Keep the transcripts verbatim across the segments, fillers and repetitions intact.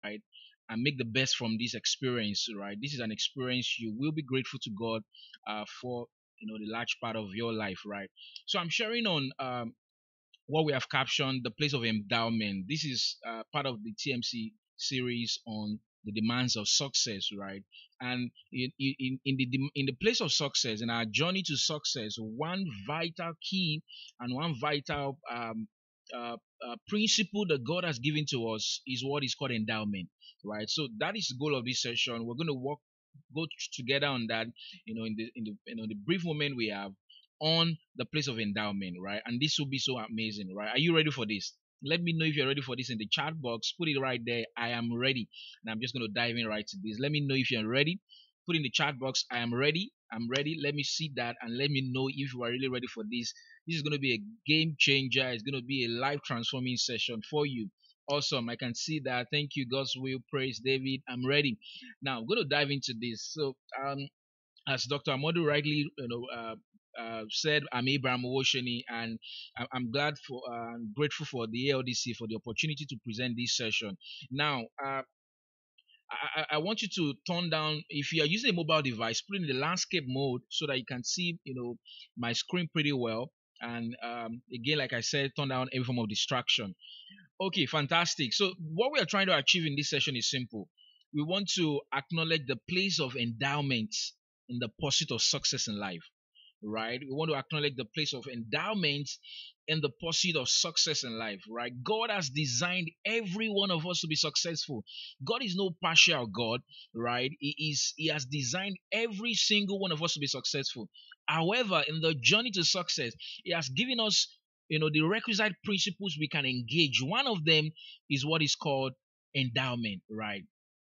right? And make the best from this experience, right? This is an experience you will be grateful to God uh, for, you know, the large part of your life, right? So I'm sharing on um, what we have captioned the place of endowment. This is uh, part of the T M C series on the demands of success, right? And in, in, in the in the place of success, in our journey to success, one vital key and one vital um, uh, uh, principle that God has given to us is what is called endowment, right? So that is the goal of this session. We're going to work go together on that, you know, in the in the you know the brief moment we have on the place of endowment, right? And this will be so amazing, right? Are you ready for this? Let me know if you're ready for this in the chat box. Put it right there. I am ready. And I'm just going to dive in right to this. Let me know if you're ready. Put in the chat box, I am ready. I'm ready. Let me see that and let me know if you are really ready for this. This is going to be a game changer. It's going to be a life transforming session for you. Awesome. I can see that. Thank you. God's will. Praise David. I'm ready. Now I'm going to dive into this. So, um, as Doctor Amodu rightly, you know, uh, uh, said, I'm Abraham Owosheni, and I- I'm glad for, uh, I'm grateful for the A L D C for the opportunity to present this session. Now, uh, I, I want you to turn down, if you are using a mobile device, put in the landscape mode so that you can see, you know, my screen pretty well. And um, again, like I said, turn down every form of distraction. Okay, fantastic. So what we are trying to achieve in this session is simple. We want to acknowledge the place of endowment in the pursuit of success in life, right? We want to acknowledge the place of endowment in the pursuit of success in life, right? God has designed every one of us to be successful. God is no partial God, right? He is He has designed every single one of us to be successful. However, in the journey to success, He has given us, you know, the requisite principles we can engage. One of them is what is called endowment, right?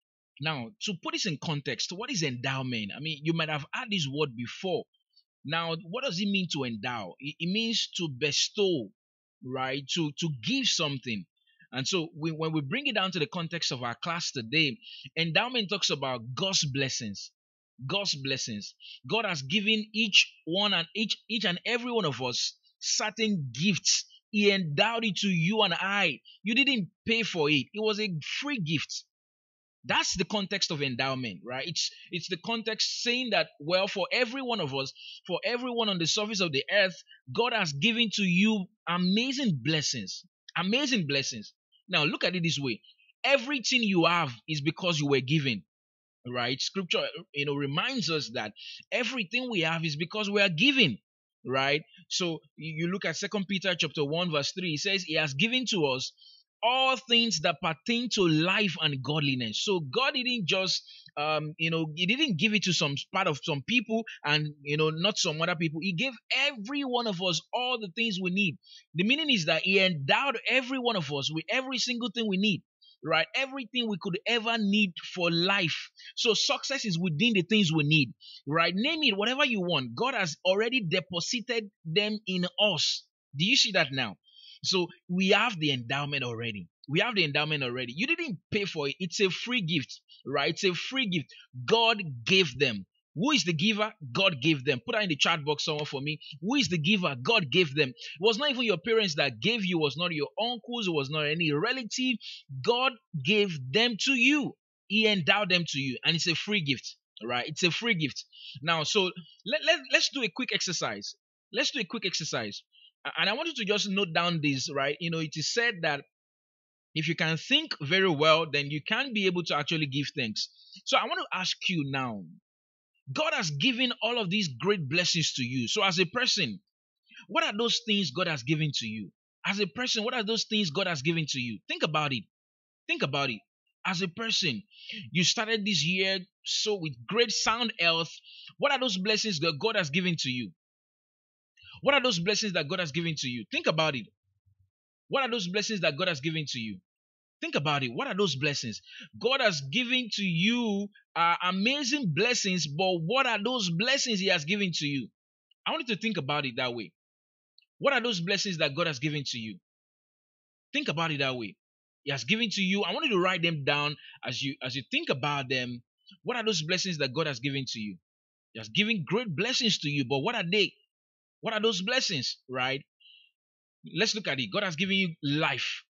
Now, to put this in context, what is endowment? I mean, you might have heard this word before. Now, what does it mean to endow? It, it means to bestow, right? To to give something. And so we, when we bring it down to the context of our class today, endowment talks about God's blessings. God's blessings. God has given each one and each each and every one of us certain gifts. He endowed it to you and I. You didn't pay for it. It was a free gift. That's the context of endowment, right? It's it's the context saying that, well, for every one of us, for everyone on the surface of the earth, God has given to you amazing blessings. Amazing blessings. Now look at it this way. Everything you have is because you were given, right? Scripture, you know, reminds us that everything we have is because we are given, right? So you look at Second Peter chapter one verse three. It says, He has given to us all things that pertain to life and godliness. So God didn't just um you know He didn't give it to some part of some people and, you know, not some other people. He gave every one of us all the things we need. The meaning is that He endowed every one of us with every single thing we need, right? Everything we could ever need for life. So success is within the things we need, right? Name it, whatever you want. God has already deposited them in us. Do you see that now? So we have the endowment already. We have the endowment already. You didn't pay for it. It's a free gift, right? It's a free gift. God gave them. Who is the giver? God gave them. Put that in the chat box someone for me. Who is the giver? God gave them. It was not even your parents that gave you. It was not your uncles. It was not any relative. God gave them to you. He endowed them to you. And it's a free gift, right? It's a free gift. Now, so let, let, let's do a quick exercise. Let's do a quick exercise. And I want you to just note down this, right? You know, it is said that if you can think very well, then you can be able to actually give thanks. So I want to ask you now, God has given all of these great blessings to you. So as a person, what are those things God has given to you? As a person, what are those things God has given to you? Think about it. Think about it. As a person, you started this year so with great sound health. What are those blessings that God has given to you? What are those blessings that God has given to you? Think about it. What are those blessings that God has given to you? Think about it. What are those blessings? God has given to you uh, amazing blessings, but what are those blessings He has given to you? I want you to think about it that way. What are those blessings that God has given to you? Think about it that way. He has given to you. I want you to write them down as you as you think about them. What are those blessings that God has given to you? He has given great blessings to you, but what are they? What are those blessings, right? Let's look at it. God has given you life.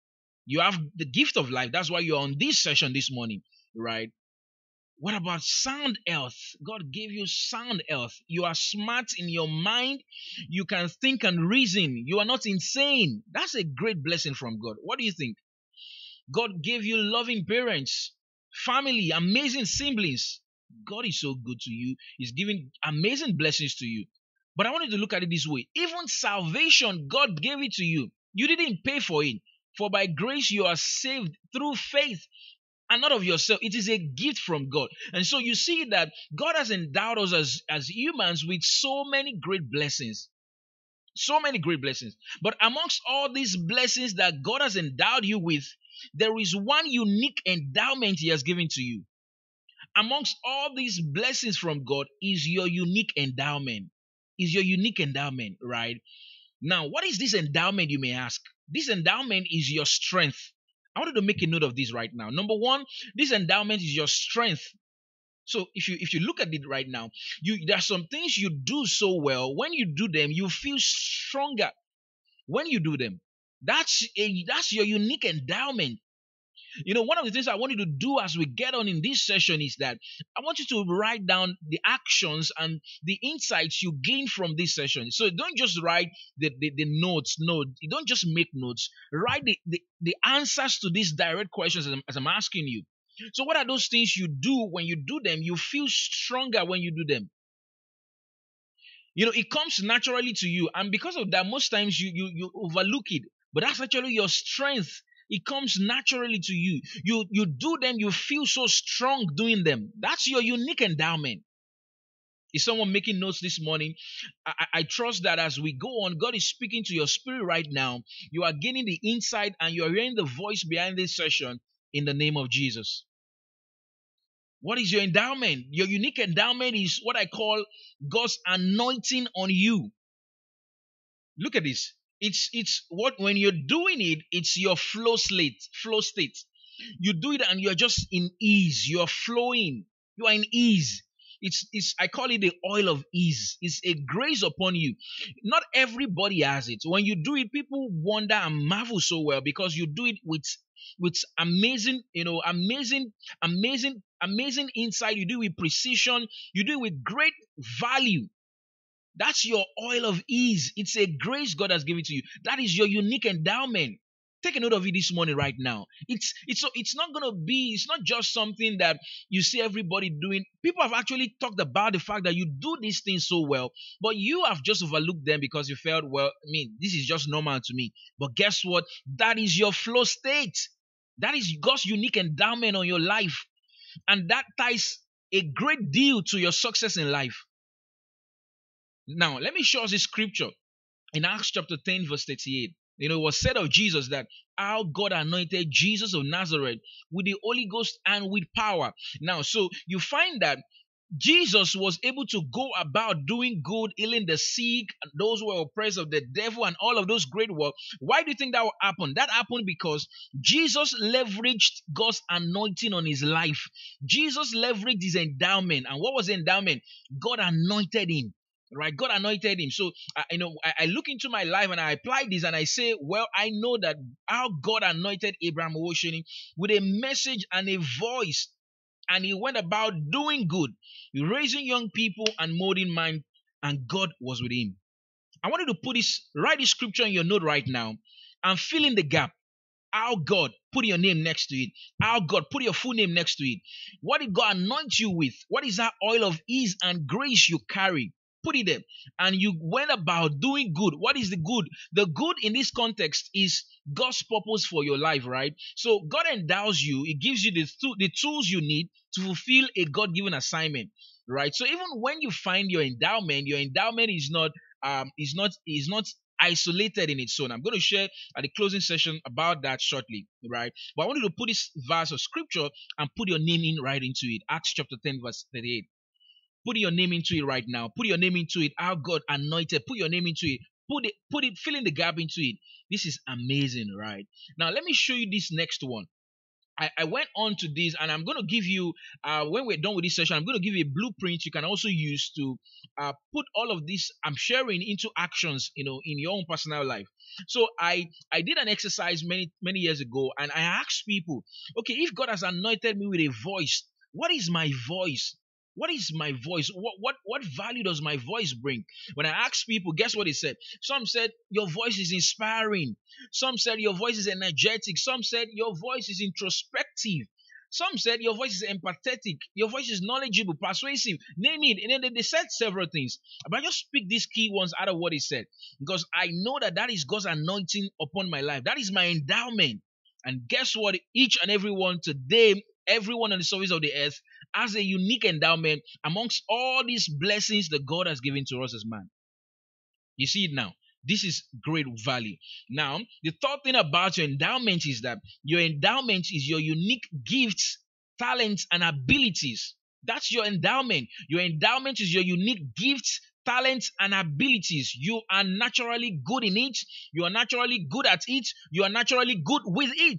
You have the gift of life. That's why you're on this session this morning, right? What about sound health? God gave you sound health. You are smart in your mind. You can think and reason. You are not insane. That's a great blessing from God. What do you think? God gave you loving parents, family, amazing siblings. God is so good to you. He's giving amazing blessings to you. But I wanted to look at it this way. Even salvation, God gave it to you. You didn't pay for it. For by grace you are saved through faith, and not of yourself. It is a gift from God. And so you see that God has endowed us as, as humans with so many great blessings. So many great blessings. But amongst all these blessings that God has endowed you with, there is one unique endowment He has given to you. Amongst all these blessings from God is your unique endowment. Is your unique endowment, right? Now, what is this endowment, you may ask? This endowment is your strength. I wanted to make a note of this right now. Number one, this endowment is your strength. So if you if you look at it right now, you there are some things you do so well. When you do them, you feel stronger when you do them. That's a that's your unique endowment. You know, one of the things I want you to do as we get on in this session is that I want you to write down the actions and the insights you gain from this session. So don't just write the, the, the notes. No, you don't just make notes. Write the, the, the answers to these direct questions as I'm, as I'm asking you. So what are those things you do? When you do them, you feel stronger when you do them. You know, it comes naturally to you. And because of that, most times you, you, you overlook it. But that's actually your strength. It comes naturally to you. You you do them, you feel so strong doing them. That's your unique endowment. Is someone making notes this morning? I, I trust that as we go on, God is speaking to your spirit right now. You are gaining the insight and you are hearing the voice behind this session in the name of Jesus. What is your endowment? Your unique endowment is what I call God's anointing on you. Look at this. It's it's what when you're doing it, it's your flow state, flow state. You do it and you're just in ease. You're flowing. You are in ease. It's it's I call it the oil of ease. It's a grace upon you. Not everybody has it. When you do it, people wonder and marvel so well because you do it with with amazing, you know, amazing, amazing, amazing insight. You do it with precision. You do it with great value. That's your oil of ease. It's a grace God has given to you. That is your unique endowment. Take a note of it this morning right now. It's it's it's not gonna be, it's not just something that you see everybody doing. People have actually talked about the fact that you do these things so well, but you have just overlooked them because you felt, well, I mean, this is just normal to me. But guess what? That is your flow state. That is God's unique endowment on your life. And that ties a great deal to your success in life. Now, let me show us this scripture in Acts chapter ten, verse thirty-eight. You know, it was said of Jesus that how God anointed Jesus of Nazareth with the Holy Ghost and with power. Now, so you find that Jesus was able to go about doing good, healing the sick, those who were oppressed of the devil, and all of those great work. Why do you think that happened? That happened because Jesus leveraged God's anointing on his life. Jesus leveraged his endowment. And what was the endowment? God anointed him. Right, God anointed him. So I, you know, I, I look into my life and I apply this, and I say, well, I know that how God anointed Abraham Owosheni with a message and a voice, and he went about doing good, raising young people and molding mind, and God was with him. I wanted to put this, write this scripture in your note right now, and fill in the gap. How God, put your name next to it. How God, put your full name next to it. What did God anoint you with? What is that oil of ease and grace you carry? Put it there. And you went about doing good. What is the good? The good in this context is God's purpose for your life, right? So God endows you. It gives you the, the tools you need to fulfill a God-given assignment, right? So even when you find your endowment, your endowment is not um is not is not isolated in its own. I'm going to share at the closing session about that shortly, right? But I want you to put this verse of scripture and put your name in right into it. Acts chapter ten, verse thirty-eight. Put your name into it right now. Put your name into it. How God anointed. Put your name into it. Put it, put it, fill in the gap into it. This is amazing, right? Now, let me show you this next one. I, I went on to this, and I'm going to give you, uh, when we're done with this session, I'm going to give you a blueprint you can also use to uh, put all of this I'm sharing into actions, you know, in your own personal life. So I I did an exercise many many years ago, and I asked people, okay, if God has anointed me with a voice, what is my voice? What is my voice? What what what value does my voice bring? When I asked people, guess what they said? Some said your voice is inspiring. Some said your voice is energetic. Some said your voice is introspective. Some said your voice is empathetic. Your voice is knowledgeable, persuasive. Name it. And then they said several things. But I just pick these key ones out of what he said, because I know that that is God's anointing upon my life. That is my endowment. And guess what? Each and every one today, everyone on the surface of the earth has a unique endowment amongst all these blessings that God has given to us as man. You see it now. This is great value. Now, the third thing about your endowment is that your endowment is your unique gifts, talents, and abilities. That's your endowment. Your endowment is your unique gifts, talents, and abilities. You are naturally good in it. You are naturally good at it. You are naturally good with it.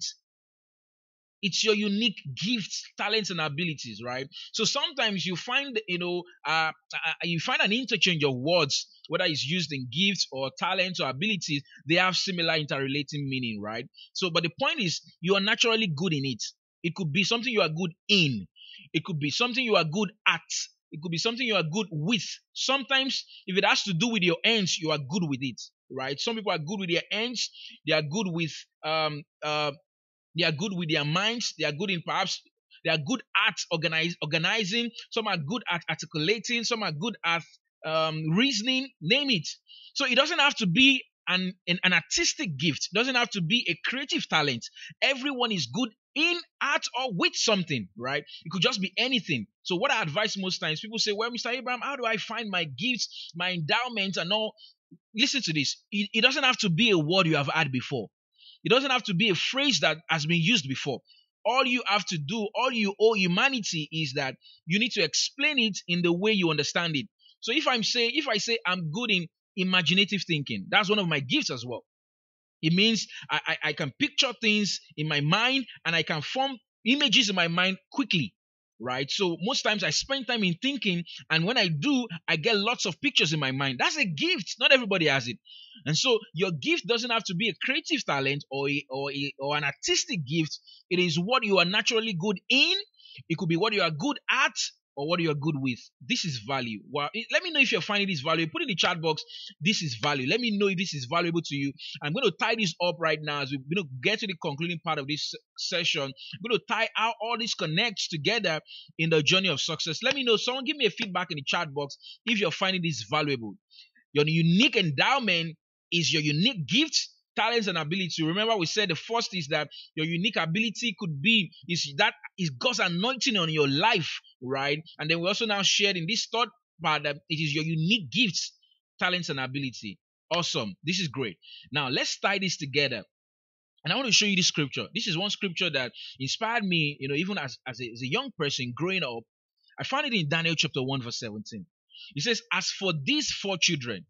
It's your unique gifts, talents, and abilities, right? So sometimes you find, you know, uh, uh, you find an interchange of words, whether it's used in gifts or talents or abilities, they have similar interrelating meaning, right? So, but the point is, you are naturally good in it. It could be something you are good in. It could be something you are good at. It could be something you are good with. Sometimes, if it has to do with your ends, you are good with it, right? Some people are good with their ends. They are good with um uh they are good with their minds. They are good in perhaps they are good at organize, organizing. Some are good at articulating. Some are good at um, reasoning. Name it. So it doesn't have to be an, an an artistic gift. It doesn't have to be a creative talent. Everyone is good in art or with something, right? It could just be anything. So what I advise most times, people say, well, Mister Abraham, how do I find my gifts, my endowments, and all? Listen to this. It, it doesn't have to be a word you have had before. It doesn't have to be a phrase that has been used before. All you have to do, all you owe humanity is that you need to explain it in the way you understand it. So if I'm say, if I say I'm good in imaginative thinking, that's one of my gifts as well. It means I, I, I can picture things in my mind and I can form images in my mind quickly. Right? So most times I spend time in thinking, and when I do, I get lots of pictures in my mind. That's a gift. Not everybody has it. And so your gift doesn't have to be a creative talent or a, or a, or an artistic gift. It is what you are naturally good in. It could be what you are good at or what you are good with. This is value. Well, let me know if you're finding this value. Put in the chat box, this is value. Let me know if this is valuable to you. I'm going to tie this up right now as we're going to get to the concluding part of this session. I'm going to tie how all this connects together in the journey of success. Let me know. Someone give me a feedback in the chat box if you're finding this valuable. Your unique endowment is your unique gifts, talents, and ability. Remember, we said the first is that your unique ability could be is that is God's anointing on your life, right? And then we also now shared in this third part that it is your unique gifts, talents, and ability. Awesome. This is great. Now let's tie this together. And I want to show you this scripture. This is one scripture that inspired me, you know, even as, as, a, as a young person growing up. I found it in Daniel chapter one, verse seventeen. It says, as for these four children,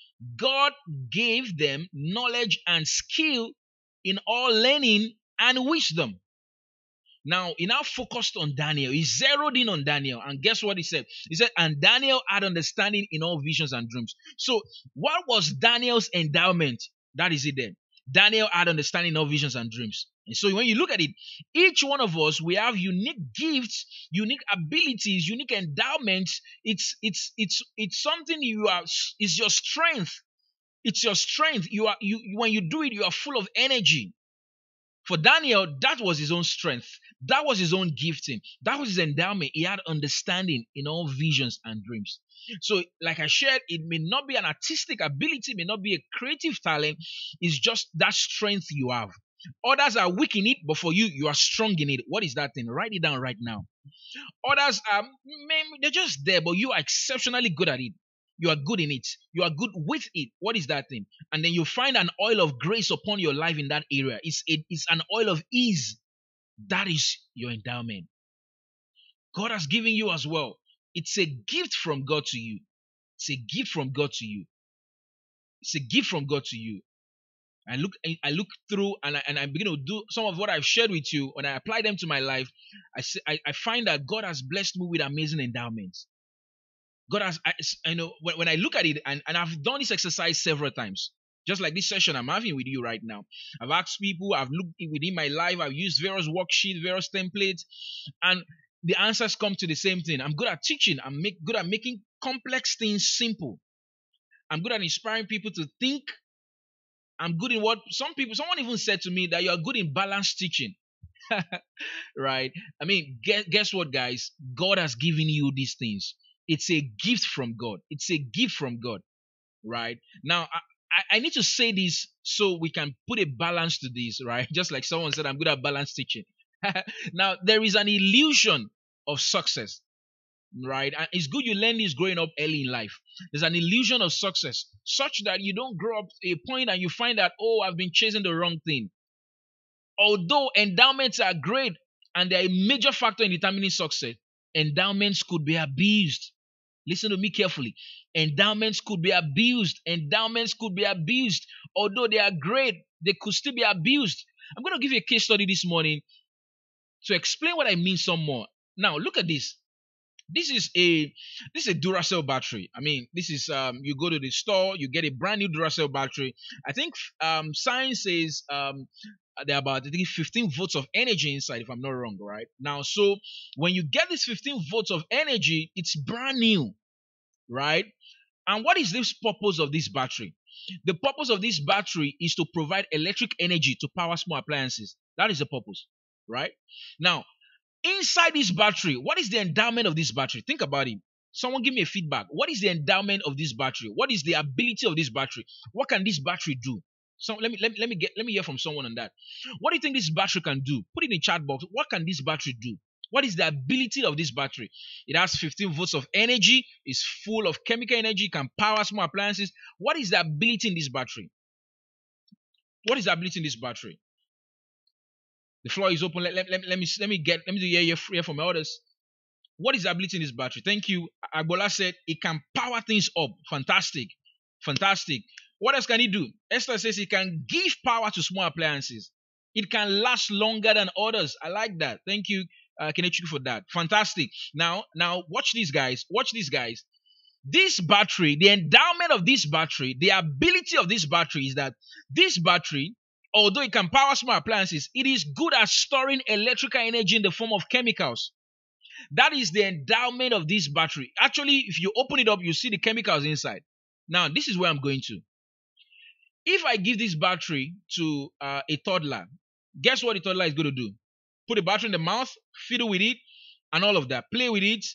God gave them knowledge and skill in all learning and wisdom. Now, he now focused on Daniel. He zeroed in on Daniel. And guess what he said? He said, and Daniel had understanding in all visions and dreams. So, what was Daniel's endowment? That is it then. Daniel had understanding in all visions and dreams. And so when you look at it, each one of us, we have unique gifts, unique abilities, unique endowments. It's it's it's it's something you are. It's your strength. It's your strength. You are you when you do it, you are full of energy. For Daniel, that was his own strength. That was his own gifting. That was his endowment. He had understanding in all visions and dreams. So, like I shared, it may not be an artistic ability, it may not be a creative talent. It's just that strength you have. Others are weak in it, but for you, you are strong in it. What is that thing? Write it down right now. Others are, they're just there, but you are exceptionally good at it. You are good in it. You are good with it. What is that thing? And then you find an oil of grace upon your life in that area. It's, it, it's an oil of ease. That is your endowment. God has given you as well. It's a gift from God to you. It's a gift from God to you. It's a gift from God to you. I look I look through and I, and I begin to do some of what I've shared with you. When I apply them to my life, I say, I, I find that God has blessed me with amazing endowments. God has, I, I know when, when I look at it, and, and I've done this exercise several times, just like this session I'm having with you right now. I've asked people, I've looked within my life, I've used various worksheets, various templates, and the answers come to the same thing. I'm good at teaching. I'm make, good at making complex things simple. I'm good at inspiring people to think. I'm good in what some people, someone even said to me that you're good in balanced teaching. Right? I mean, guess, guess what, guys? God has given you these things. It's a gift from God. It's a gift from God. Right? Now, I, I, I need to say this so we can put a balance to this, right? Just like someone said, I'm good at balanced teaching. Now, there is an illusion of success, right? And it's good you learn this growing up early in life. There's an illusion of success such that you don't grow up to a point and you find that, oh, I've been chasing the wrong thing. Although endowments are great and they're a major factor in determining success, endowments could be abused. Listen to me carefully. Endowments could be abused. Endowments could be abused. Although they are great, they could still be abused. I'm going to give you a case study this morning to explain what I mean some more. Now, look at this. This is a this is a Duracell battery. I mean, this is um you go to the store, you get a brand new Duracell battery. I think um science says um there are about I think fifteen volts of energy inside, if I'm not wrong, right? Now, so when you get this fifteen volts of energy, it's brand new, right? And what is this purpose of this battery? The purpose of this battery is to provide electric energy to power small appliances. That is the purpose, right? Now, inside this battery, what is the endowment of this battery? Think about it. Someone give me a feedback. What is the endowment of this battery? What is the ability of this battery? What can this battery do? So let me let me let me get let me hear from someone on that. What do you think this battery can do? Put it in the chat box. What can this battery do? What is the ability of this battery? It has fifteen volts of energy, it's full of chemical energy, can power small appliances. What is the ability in this battery? What is the ability in this battery? The floor is open. Let, let, let, let me let me get let me hear, hear from others. What is the ability in this battery? Thank you. Agbola said it can power things up. Fantastic. Fantastic. What else can it do? Esther says it can give power to small appliances. It can last longer than others. I like that. Thank you, uh, Kenichi, for that. Fantastic. Now, now watch these guys. Watch these guys. This battery, the endowment of this battery, the ability of this battery is that this battery, although it can power small appliances, it is good at storing electrical energy in the form of chemicals. That is the endowment of this battery. Actually, if you open it up, you see the chemicals inside. Now, this is where I'm going to. If I give this battery to uh, a toddler, guess what the toddler is going to do? Put the battery in the mouth, fiddle with it, and all of that. Play with it.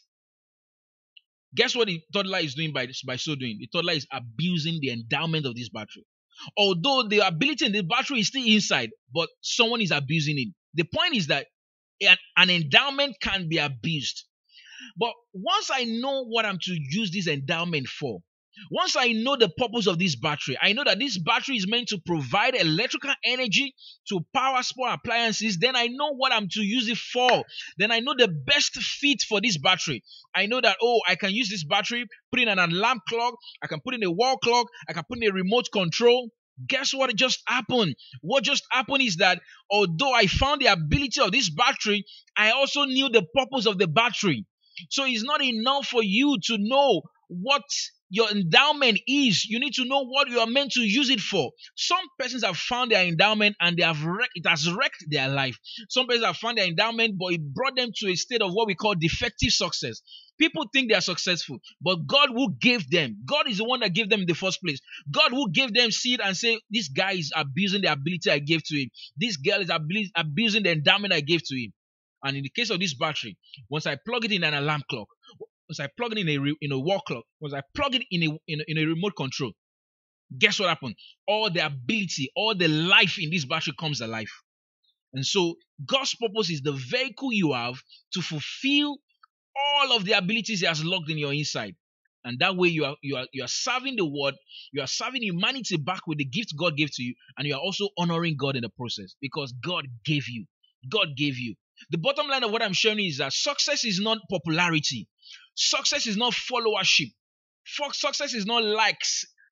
Guess what the toddler is doing by, by so doing? The toddler is abusing the endowment of this battery. Although the ability in the battery is still inside, but someone is abusing it. The point is that an, an endowment can be abused. But once I know what I'm to use this endowment for, once I know the purpose of this battery, I know that this battery is meant to provide electrical energy to power small appliances, then I know what I'm to use it for. Then I know the best fit for this battery. I know that, oh, I can use this battery, put in an alarm clock, I can put in a wall clock, I can put in a remote control. Guess what just happened? What just happened is that although I found the ability of this battery, I also knew the purpose of the battery. So it's not enough for you to know what your endowment is. You need to know what you are meant to use it for. Some persons have found their endowment and they have wrecked, it has wrecked their life. Some persons have found their endowment, but it brought them to a state of what we call defective success. People think they are successful, but God who gave them, God is the one that gave them in the first place. God who gave them seed and say, this guy is abusing the ability I gave to him. This girl is abusing the endowment I gave to him. And in the case of this battery, once I plug it in an alarm clock, once I plug it in a re, in a wall clock, once I plug it in a, in a in a remote control, guess what happened? All the ability, all the life in this battery comes alive. And so God's purpose is the vehicle you have to fulfill all of the abilities He has locked in your inside. And that way you are you are you are serving the word, you are serving humanity back with the gift God gave to you, and you are also honoring God in the process because God gave you. God gave you. The bottom line of what I'm sharing is that success is not popularity. Success is not followership. Success is not likes.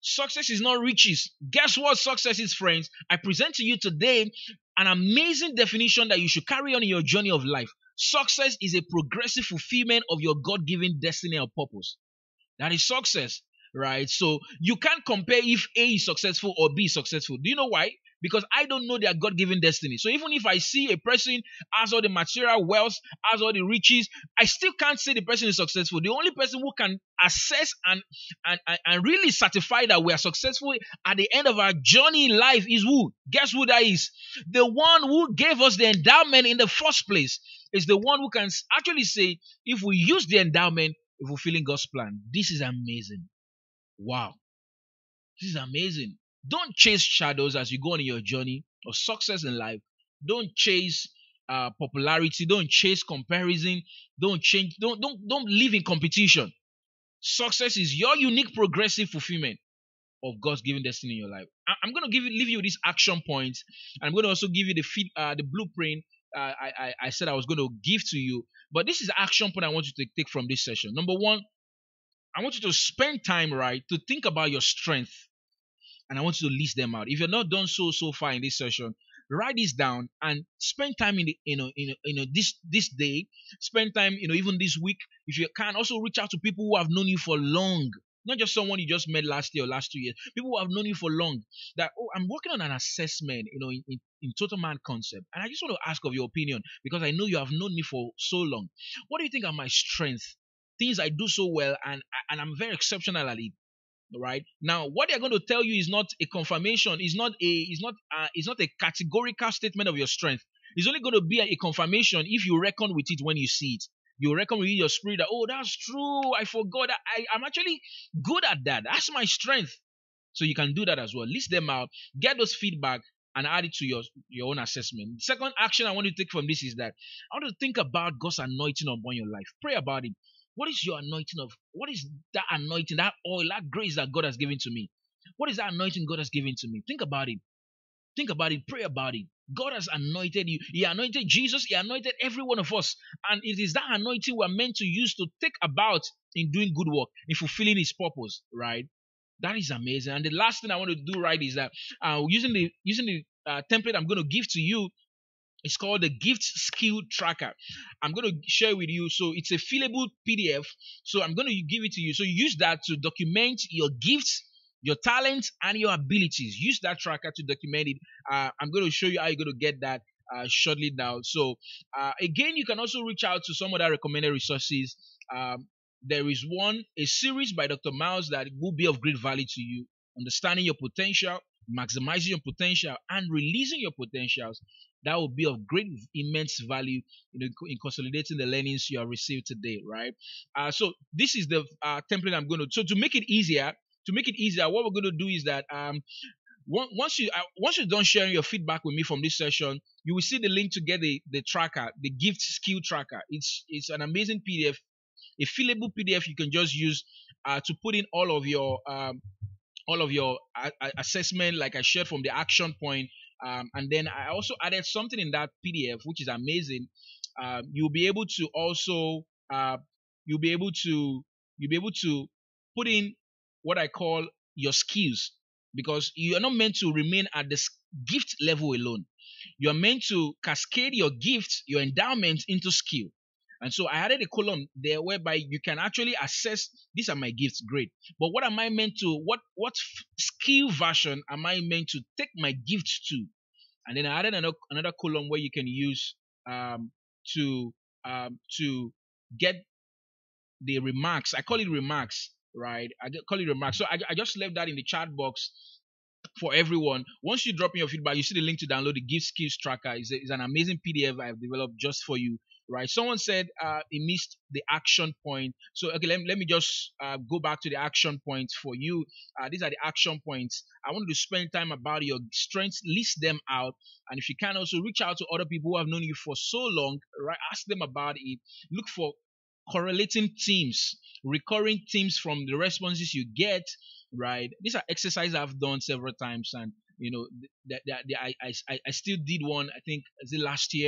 Success is not riches. Guess what success is, friends? I present to you today an amazing definition that you should carry on in your journey of life. Success is a progressive fulfillment of your God given destiny or purpose. That is success, right? So you can't compare if A is successful or B is successful. Do you know why? Because I don't know their God given destiny. So even if I see a person has all the material wealth, has all the riches, I still can't say the person is successful. The only person who can assess and, and, and, and really certify that we are successful at the end of our journey in life is who? Guess who that is? The one who gave us the endowment in the first place is the one who can actually say, if we use the endowment, if fulfilling God's plan. This is amazing. Wow. This is amazing. Don't chase shadows as you go on your journey of success in life. Don't chase uh, popularity. Don't chase comparison. Don't change. Don't don't don't live in competition. Success is your unique progressive fulfillment of God's given destiny in your life. I, I'm going to give you, leave you with these action points, and I'm going to also give you the feed, uh, the blueprint uh, I, I I said I was going to give to you. But this is the action point I want you to take from this session. Number one, I want you to spend time, right, to think about your strength, and I want you to list them out. If you're not done so so far in this session, write this down and spend time in the you know in you know this this day. Spend time you know even this week if you can. Also reach out to people who have known you for long, not just someone you just met last year or last two years. People who have known you for long. That oh, I'm working on an assessment, you know, in, in, in Total Man concept, and I just want to ask of your opinion because I know you have known me for so long. What do you think are my strengths? Things I do so well, and and I'm very exceptional at it. Right now, what they're going to tell you is not a confirmation. Is not a is not uh, is not a categorical statement of your strength. It's only going to be a, a confirmation if you reckon with it when you see it. You reckon with your spirit that oh, that's true. I forgot that I, I'm actually good at that. That's my strength. So you can do that as well. List them out, get those feedback, and add it to your, your own assessment. The second action I want you to take from this is that I want you to think about God's anointing upon your life. Pray about it. What is your anointing of? What is that anointing, that oil, that grace that God has given to me? What is that anointing God has given to me? Think about it. Think about it. Pray about it. God has anointed you. He anointed Jesus. He anointed every one of us. And it is that anointing we're meant to use to take about in doing good work, in fulfilling His purpose, right? That is amazing. And the last thing I want to do right is that uh, using the using the uh, template I'm going to give to you, it's called the Gift Skill Tracker. I'm going to share with you. So it's a fillable P D F. So I'm going to give it to you. So use that to document your gifts, your talents, and your abilities. Use that tracker to document it. Uh, I'm going to show you how you're going to get that uh, shortly now. So uh, again, you can also reach out to some other recommended resources. Um, there is one, a series by Doctor Miles that will be of great value to you. Understanding your potential, maximizing your potential, and releasing your potentials. That will be of great, immense value you know, in consolidating the learnings you have received today, right? Uh, so this is the uh, template I'm going to. So to make it easier, to make it easier, what we're going to do is that um, once you uh, once you're done sharing your feedback with me from this session, you will see the link to get the the tracker, the gift skill tracker. It's it's an amazing P D F, a fillable P D F you can just use uh, to put in all of your um, all of your uh, assessment, like I shared from the action point. Um, and then I also added something in that P D F, which is amazing. Uh, you'll be able to also uh, you'll be able to you'll be able to put in what I call your skills, because you are not meant to remain at the gift level alone. You are meant to cascade your gifts, your endowments into skill. And so I added a column there whereby you can actually assess these are my gifts, great. But what am I meant to, what what skill version am I meant to take my gifts to? And then I added another, another column where you can use um, to um, to get the remarks. I call it remarks, right? I call it remarks. So I, I just left that in the chat box for everyone. Once you drop in your feedback, you see the link to download the Gift Skills Tracker. It's, a, it's an amazing P D F I've developed just for you, right? Someone said uh, he missed the action point. So, okay, let, let me just uh, go back to the action points for you. Uh, these are the action points. I want you to spend time about your strengths, list them out. And if you can, also reach out to other people who have known you for so long, right? Ask them about it. Look for correlating themes, recurring themes from the responses you get, right? These are exercises I've done several times, and you know that I, I I I still did one. I think is it last year,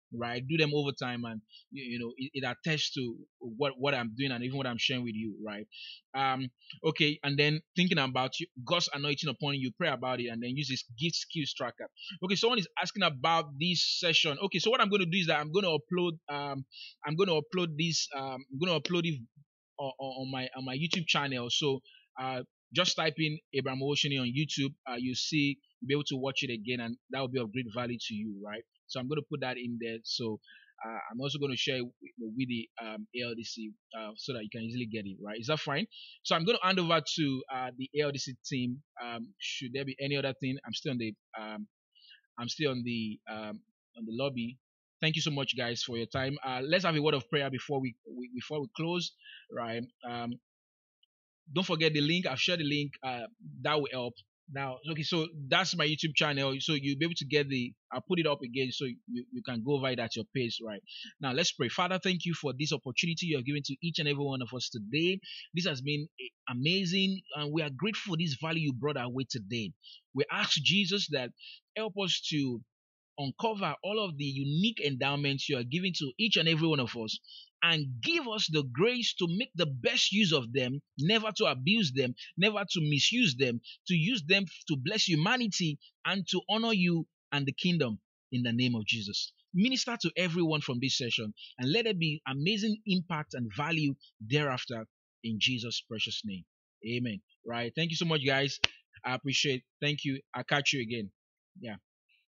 right? Do them over time, and you, you know it, it attests to what what I'm doing and even what I'm sharing with you, right? Um, okay, and then thinking about you, God's anointing upon you, pray about it, and then use this gift skills tracker. Okay, someone is asking about this session. Okay, so what I'm going to do is that I'm going to upload, um, I'm going to upload this, um, I'm going to upload it on, on my on my YouTube channel. So uh, just type in Abraham Oshini on YouTube. Uh, you see, you'll be able to watch it again, and that will be of great value to you, right? So I'm going to put that in there. So uh, I'm also going to share with, with the um, A L D C uh, so that you can easily get it, right? Is that fine? So I'm going to hand over to uh, the A L D C team. Um, should there be any other thing? I'm still on the um, I'm still on the um, on the lobby. Thank you so much, guys, for your time. Uh, let's have a word of prayer before we, we before we close, right? Um, don't forget the link. I've shared the link. Uh, that will help. Now, okay, so that's my YouTube channel. So you'll be able to get the. I'll put it up again, so you, you can go over it at your pace, right? Now, let's pray. Father, thank you for this opportunity you have given to each and every one of us today. This has been amazing, and we are grateful for this value you brought our way today. We ask Jesus that help us to uncover all of the unique endowments you are giving to each and every one of us, and give us the grace to make the best use of them, never to abuse them, never to misuse them, to use them to bless humanity and to honor you and the kingdom in the name of Jesus. Minister to everyone from this session, and let it be amazing impact and value thereafter in Jesus' precious name. Amen. Right. Thank you so much, guys. I appreciate. Thank you. I'll catch you again. Yeah.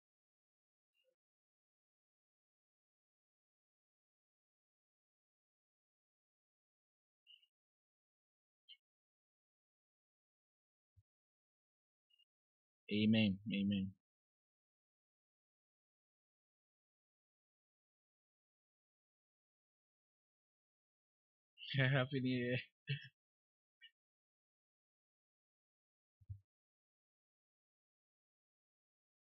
Amen. Amen. Happy New Year.